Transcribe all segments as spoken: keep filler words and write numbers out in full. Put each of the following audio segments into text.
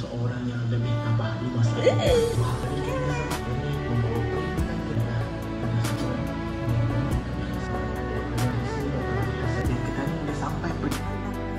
seseorang yang lebih tabah di masa ini. Dua hari kita sama ini membawa peringatan kepada seseorang yang kita ni dah sampai peringatan.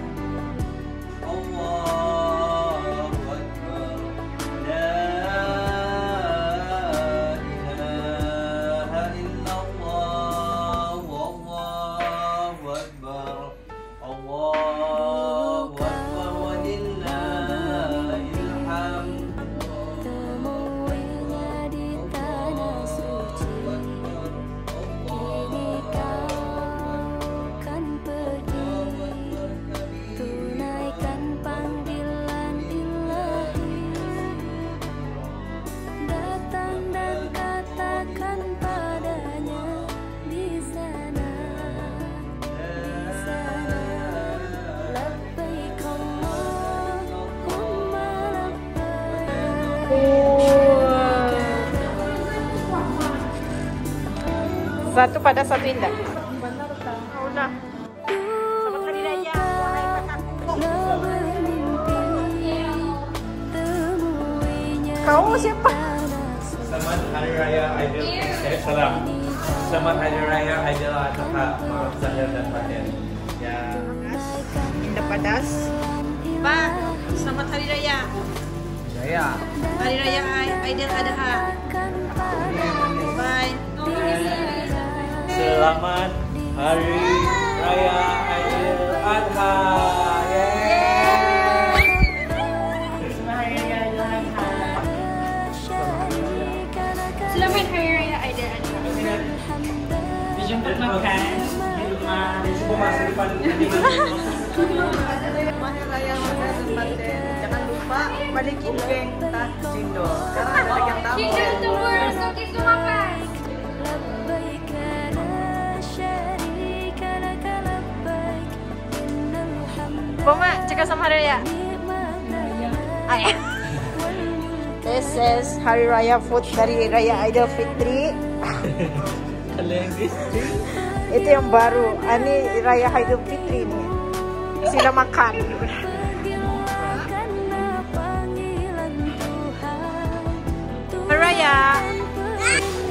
Satu pada satu indah. Oh, dah. Selamat Hari Raya. Kau siapa? Selamat Hari Raya Aidil eh, Salam. Selamat Hari Raya Aidil Adha. Maaf zahir dan batin. Ya. Indah Padas. Pak, selamat Hari Raya. Raya. Hari Raya Aidil Adha. Bye. Selamat Hari Raya Aidil Adha. Selamat Hari Raya Aidil Adha. Dijemput makan di rumah. Cuba masa depan nanti. Hari Raya Aidil Adha. Jangan lupa balikin geng tah cendol. Karena ada yang tahu. Cendol tunggu soki sumakan. Boma, cakap sama Hari Raya. Ayah. This is Hari Raya food dari Raya Aidil Fitri. Itu yang baru. Ini Raya Aidil Fitri ni. Sila makan. Hari Raya.